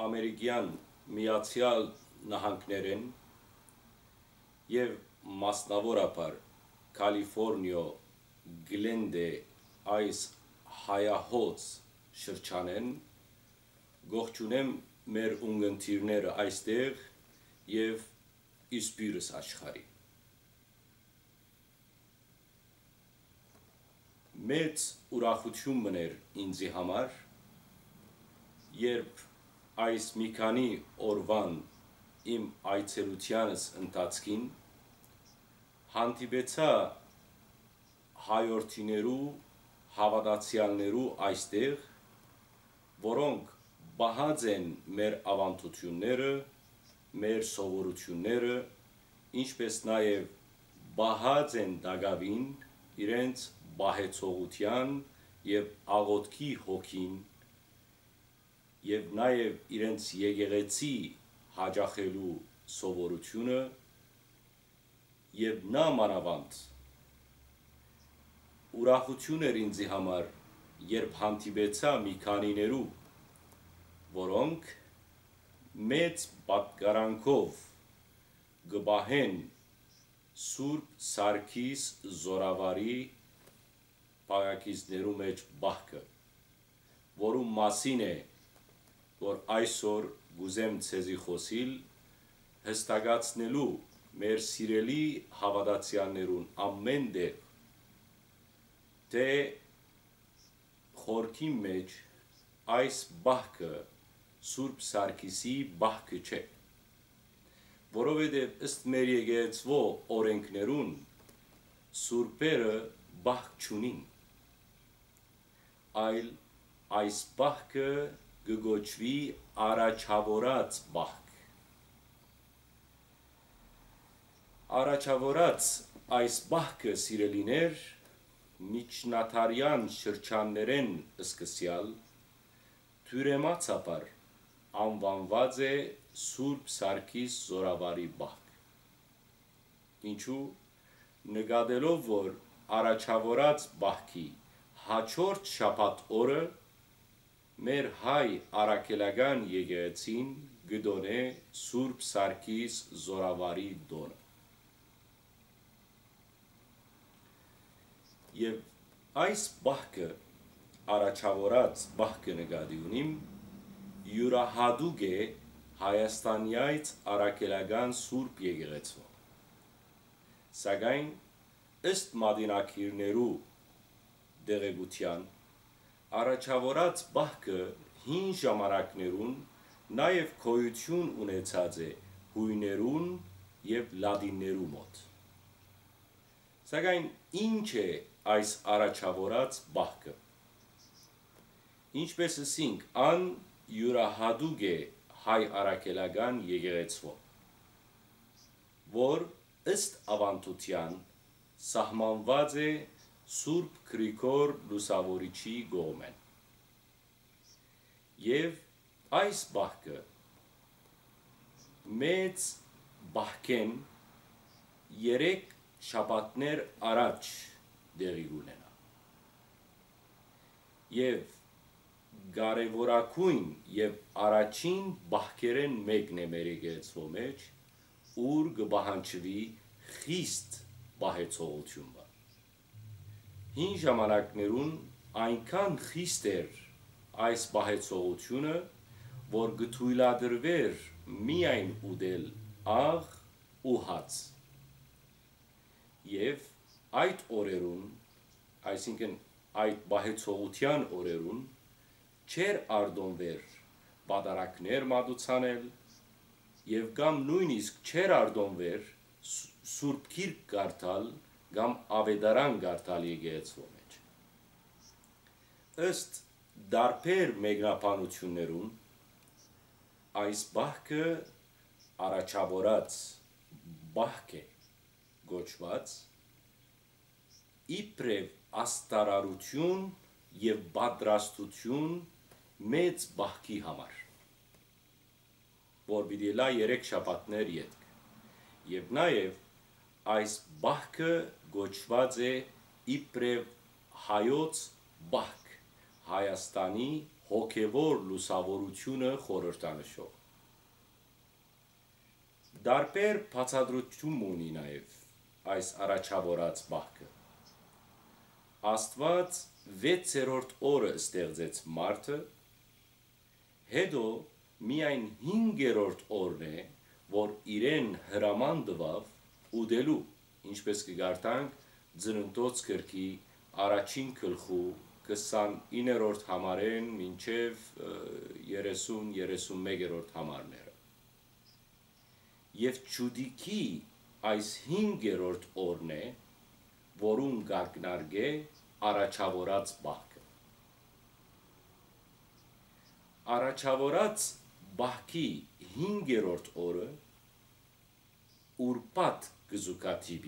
ամերիկյան Միացյալ Նահանգներեն եւ մասնավորապես Կալիֆոռնիա Գլենդե այս հայահոց շրջանեն գողջունեմ մեր ունգընտիրները այստեղ եւ իսպիրս աշխարհի մեծ ուրախություն մներ ինձի համար երբ այս մի քանի օրվան իմ այցելությանս ընթացքին հանդիպեցա հայորդիներու հավատացյալներու այստեղ որոնք բահած են մեր ավանդությունները մեր սովորությունները ինչպես նաև բահած են դագավին իրենց բահեցողության եւ աղոթքի հոգին եւ նաեւ իրենց եկեղեցի հաջախելու սովորությունը եւ նա մանավանդ ուրախություն էր ինձի համար երբ հանդիպեցա մի քանիներու որոնք մեծ պատկարանքով գբահեն Սուրբ Սարգիս Զորավարի պարակիզներու մեջ բահքը, որում մասին է, որ այսօր գուզեմ ցեզի խոսիլ, հստակացնելու մեր սիրելի հավատացյալներուն ամեն դեպ, թե խորքի մեջ այս բահքը Սուրբ Սարգիսի բահքը չէ, որովհետև ըստ մեր եկեղեցվո օրենքներուն սուրբերը բահք չունին, այլ այս բահքը գգոչվի առաջավորած բահք։ Առաջավորած այս բահքը սիրելիներ միջնադարյան շրջաններեն սկսյալ թյուրեմացաբար անվանված է Սուրբ Սարգիս Զորավարի բահք։ Ինչու նկատելով որ առաջավորած բահքի հաջորդ շաբաթ օրը մեր հայ առաքելական եկեղեցին գդոնե Սուրբ Սարգիս Զորավարի դոնը։ Եվ այս բահքը առաջավորած բահքը նկատի ունիմ յուրահատուկ է Հայաստանյայց առաքելական Սուրբ եկեղեցու։ Սակայն ըստ մատինակիրներու դեղեցության առաջավորած բահքը հին ժամանակներուն նաև գոյություն ունեցած է հույներուն եւ լադիններու մոտ։ Սակայն ինչ է այս առաջավորած բահքը։ Ինչպես ասինք, ան յուրահատուկ է հայ առաքելական եկեղեցու, որ ըստ ավանդության սահմանված է Սուրբ Գրիգոր Լուսավորիչի կողմեն։ Եվ այս բահքը մեծ բահքեն 3 շաբաթներ առաջ դեղի ունենա։ Եվ կարևորագույն եւ առաջին բահքերեն մեկն է մեր եկեղեցու մեջ, ուր կբահանջվի խիստ բահեցողություն։ Հին ժամանակներուն այնքան խիստ էր այս բահեցողությունը, որ գթույլադրվեր միայն ուտել աղ ու հաց։ Եվ այդ օրերուն, այսինքն այդ բահեցողության օրերուն, չեր արտոնվեր պատարակներ մատուցանել եւ կամ նույնիսկ չեր արտոնվեր Սուրբ Գիրք կարդալ կամ ավետարան կարդալ եկեղեցու մեջ։ Ըստ դարբեր մեկնաբանություններուն այս բահքը առաջավորած բահք է գոչված իբրև աստարարություն եւ պատրաստություն մեծ բահքի համար, որ պիտի լա 3 շաբաթներ ետք, եւ նաեւ այս բահքը գոչված է իբրև հայոց բահք, Հայաստանի հոգևոր լուսավորությունը խորհրդանշող։ Դարբեր բացատրություն ունի նաև այս առաջավորած բախքը։ Աստված 6-րդ օրը ստեղծեց մարդը, հետո միայն 5-րդ օրն է, որ իրեն հրաման տվավ ուտելու, ինչպես կգարտանք Ծննդոց գրքի առաջին գլխու 29-րդ համարեն մինչև 30-31-րդ համարները։ Եվ Ջուդիկի այս 5-րդ օրն է, որուն կարգնարգե առաջավորած բախքը։ Առաջավորած բախքի 5-րդ օրը ուրբաթ կզուկաթիվի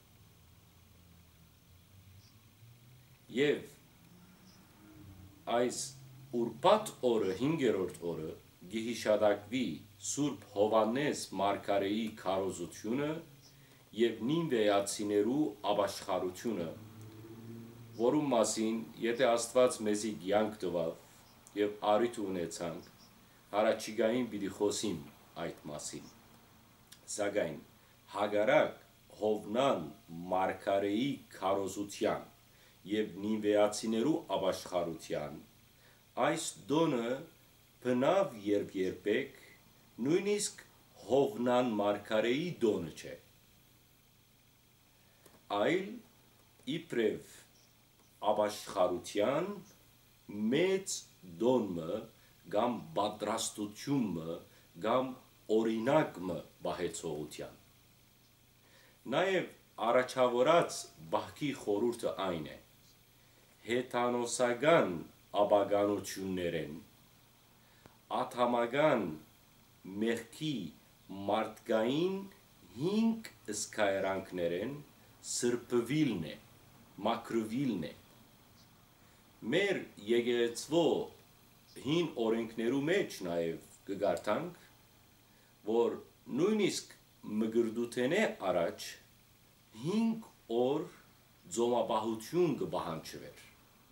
եւ այս ուրբաթ օրը 5-րդ օրը գիհիշադակվի Սուրբ Հովանես Մարգարեի քարոզությունը եւ նինվեացիներու ապաշխարությունը, որում մասին եթե Աստված մեզի կյանք տվավ եւ առիթ ունեցանք, հարաճիգային պիտի խոսիմ այդ մասին։ Սակայն հագարակ Հովնան Մարգարեի քարոզության եւ նինվեացիներու ապաշխարության այս դոնը բնավ երբեք նույնիսկ Հովնան Մարգարեի դոնը չէ, այլ իբրև ապաշխարության մեծ դոնը կամ պատրաստությունը կամ օրինակը բահեցողության։ Նաև առաջավորած բախքի խորհուրդը այն է, հեթանոսական ապագանություններեն, աթամական մեղքի մարդկային 5 սկայրանքներեն սրբվիլն է, մաքրվիլն է։ Մեր եկեղեցվո հին օրենքներու մեջ նաև կգարտանք, որ նույնիսկ մգրդութենե առաջ 5 օր ձոմապահություն կպահանջվեր։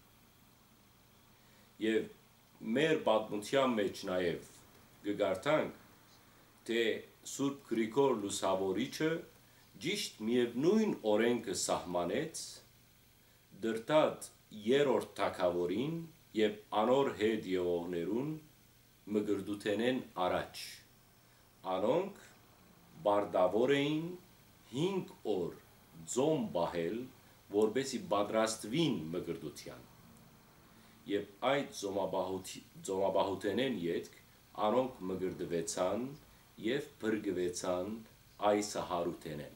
Եվ մեր պատմության մեջ նաև կգարտանք, թե Սուրբ Գրիգոր Լուսավորիչը ճիշտ միևնույն օրենքը սահմանեց դրտած 3-րդ թագավորին եւ անոր հետ եղողներուն մգրդութենեն առաջ։ Անոնք բարդավոր էին 5 օր ձոմ բահել, որպեսի պատրաստվին մգրդության։ Եվ այդ ձոմաբահութենեն ետք անոնք մգրդվեցան եւ բրգվեցան Այսահարութենեն։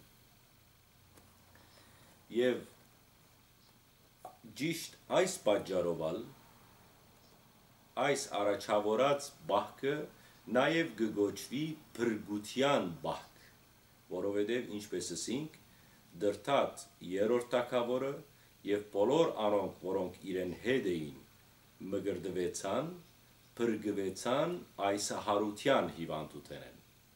Եվ ճիշտ այս պատճառով այս առաջավորած բախքը նաև կգոչվի բրգության բախք, որովհետև ինչպես ասինք, դրտած 3-րդ թագավորը եւ բոլոր անոնք, որոնք իրեն հետ էին, մգրդվեցան, բրգվեցան Այսահարության հիվանդութենեն։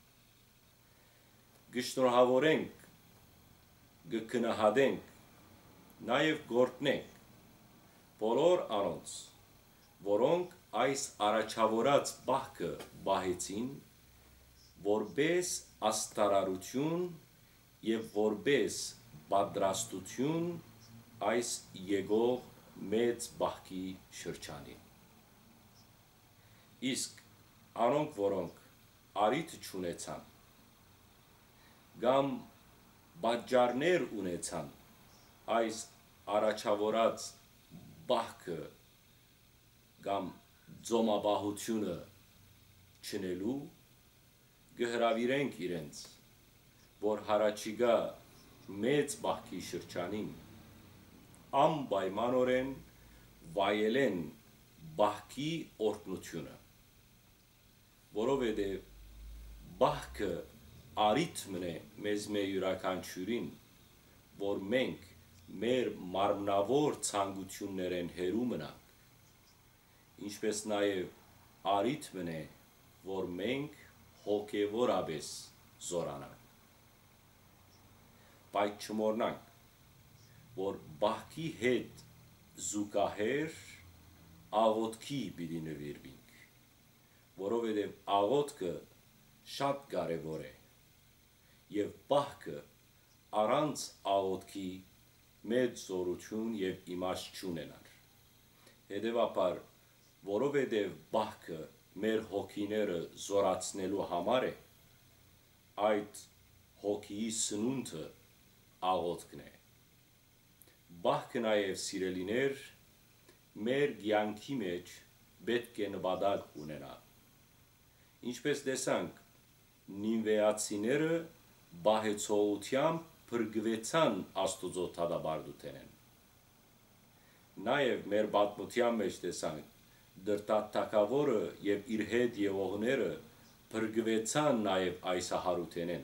Գշնորհավորենք, գքնահատենք, նաև գործնենք բոլոր անոնց, որոնք այս առաջավորած բախքը բահեցին, որպես աստարարություն եւ որպես պատրաստություն այս եկող մեծ բախքի շրջանին։ Իսկ անոնք, որոնք արիթ չունեցան, կամ պատճառներ ունեցան այս առաջավորած բախքը կամ ձոմաբահությունը չնելու, կհրավիրենք իրենց, որ հարաճիգա մեծ բախքի շրջանին անպայմանորեն վայելեն բախքի օրհնությունը, որովհետև բախքը արիթմն է մեզ յուրաքանչյուրին, որ մենք մեր մարմնավոր ցանկություններեն հեռու մնանք, ինչպես նաև արիթմն է, որ մենք հոգևորապես զորանանք։ Բայց չմոռնանք, որ բախքի հետ զուգահեռ աղոթքի պիտի նվիրվենք, որովհետև աղոթքը շատ կարևոր է, և պահքը առանց աղոթքի մեծ զորություն և իմաստ չունենար։ Հետևաբար, որովհետև պահքը մեր հոգիները զորացնելու համար է, այդ հոգիի սնունդը աղոթքն է։ Պահքը նաև սիրելիներ, մեր կյանքի մեջ պետք է նպատակ ունենա։ Ինչպես տեսանք, նինվեացիները պահեցողությամբ փրկվեցան Աստուծո դատապարտութենեն։ Նաև մեր պատմության մեջ տեսանք, Դրդատ թագավորը և իր հետ եղողները փրկվեցան նաև այս հարութենեն։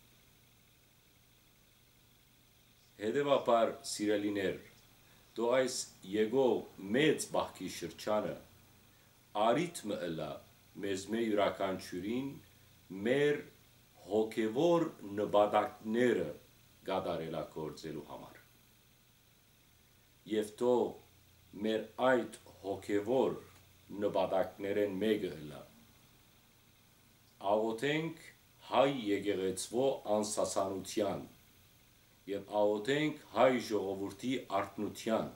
Հետևաբար, սիրելիներ, դու այս եկող մեծ պահքի շրջանը առիթը ըլա մեզ յուրաքանչյուրին մեր հոգևոր նպատակները կատարելագործելու համար։ Եվ թող մեր այդ հոգևոր նպատակներեն մեկը ըլա աղոթենք հայ եկեղեցվո անսասանության և աղոթենք հայ ժողովրդի արթնության։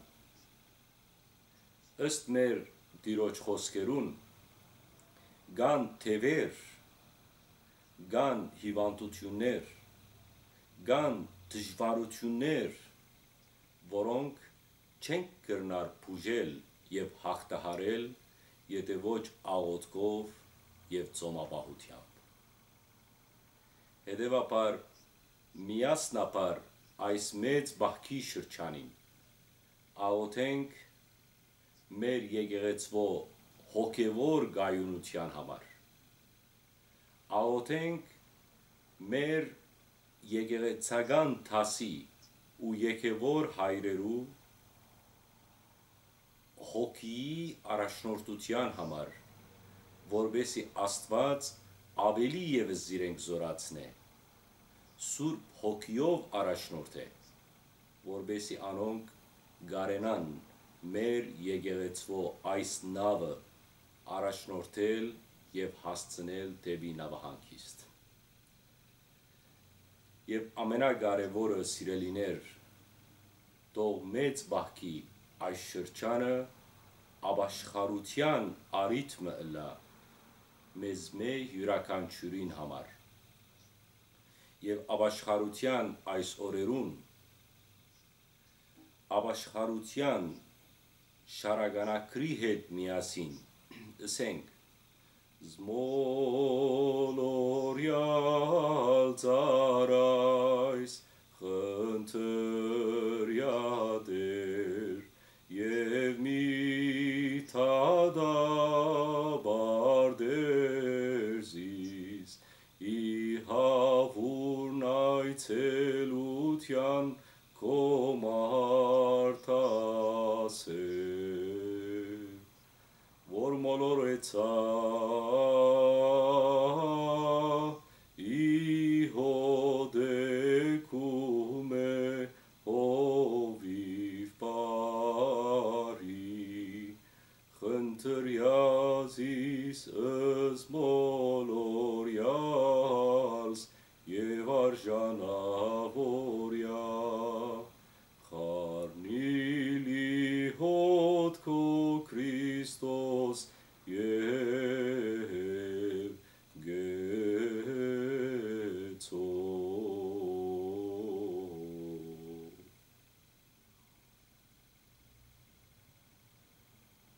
Ըստ մեր Տիրոջ խոսքերուն, կան թևեր, կան հիվանդություններ, կան դժվարություններ, որոնք չենք կրնար բուժել և հաղթահարել, եթե ոչ աղոթքով և ծոմապահությամբ։ Հետևաբար, միասնաբար այս մեծ պահքի շրջանին աղոթենք մեր եկեղեցվո հոգևոր կայունության համար։ Աղոթենք մեր եկեղեցական դասի ու եկևոր հայրերու հոգիի առաջնորդության համար, որպեսզի Աստված ավելի ևս իրենք զորացնե, Սուրբ Հոգիով առաջնորդե, որպեսզի անոնք կարենան մեր եկեղեցվո այս նավը առաջնորդել և հասցնել դեպի նավահանգիստ։ Եվ ամենակարևորը, սիրելիներ, թող մեծ պահքի այս շրջանը ապաշխարության առիթը ըլա մեզ յուրաքանչյուրին համար։ Եվ ապաշխարության այս օրերուն, ապաշխարության շարականակրի հետ միասին ըսենք. Զմոլորյալ ծառայս խնդրյա Տեր և մի թադաբարդերզիս ի հավուրն այցելության քո մարդասեր, որ մոլորեցա ի հոդեկում է հովիվ բարի, խնդրյազիս ըզմոլորյալս և արժանավորյա, խարնիլի հոտ քո Քրիստոս